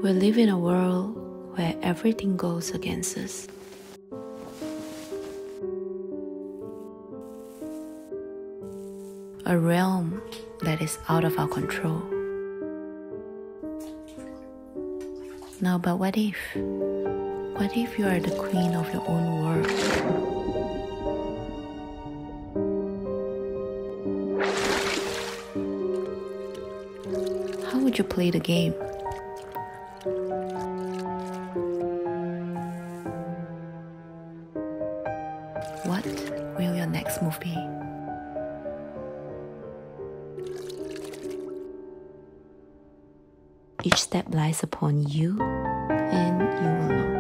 We live in a world where everything goes against us. A realm that is out of our control. Now, but what if? What if you are the queen of your own world? How would you play the game? What will your next move be? Each step lies upon you, and you alone.